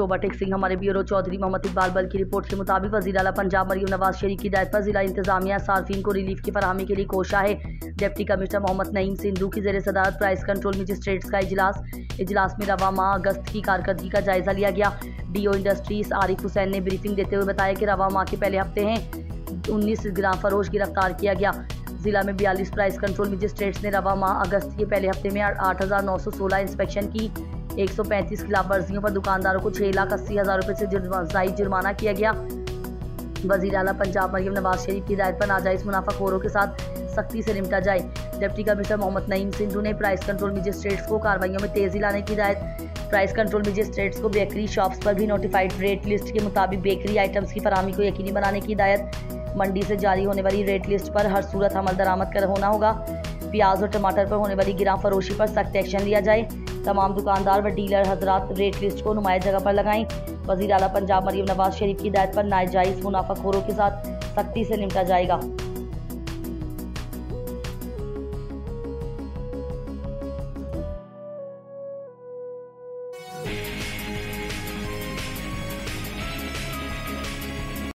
Overtake Singh. हमारे bureau Chaudhary Mohammad Iqbal बल की रिपोर्ट के मुताबिक वज़ीर आला पंजाब मरियम नवाज शरीफ की हिदायत पर जिला इंतजामिया सार्फिन को रिलीफ की फराहमी के लिए कोशा है। डिप्टी कमिश्नर मोहम्मद नईम सिंधु की ज़ेर सदारत प्राइस कंट्रोल मजिस्ट्रेट्स का इजलास में रवा माह अगस्त की कारकर्दगी का जायजा लिया गया। डीओ इंडस्ट्रीज आरिफ हुसैन ने ब्रीफिंग देते हुए बताया कि रवा माह के पहले हफ्ते हैं 19 ग्राम फरोश गिरफ्तार किया गया। जिला में 42 प्राइस कंट्रोल मजिस्ट्रेट्स ने रवा माह अगस्त के पहले हफ्ते में 8,916 इंस्पेक्शन की। 135 खिलाफ वर्जियों पर दुकानदारों को 6,80,000 रुपये से जायज जुर्माना किया गया। वज़ीर आला पंजाब मरियम नवाज शरीफ की हिदायत पर नाजायज़ मुनाफाखोरों के साथ सख्ती से निपटा जाए। डिप्टी कमिश्नर मोहम्मद नईम सिंधु ने प्राइस कंट्रोल मजिस्ट्रेट्स को कार्रवाइयों में तेजी लाने की हिदायत। प्राइस कंट्रोल मजिस्ट्रेट्स को बेकरी शॉप्स पर भी नोटिफाइड रेट लिस्ट के मुताबिक बेकरी आइटम्स की फराहमी को यकीनी बनाने की हिदायत। मंडी से जारी होने वाली रेट लिस्ट पर हर सूरत अमल दरामद कर होना होगा। प्याज और टमाटर पर होने वाली गिरां फरोशी पर सख्त एक्शन लिया जाए। तमाम दुकानदार व डीलर हजरात रेट लिस्ट को नुमाया जगह पर लगाएं। वज़ीर आला पंजाब मरियम नवाज शरीफ की हिदायत पर नाजायज़ मुनाफाखोरों के साथ सख्ती से निपटा जाएगा।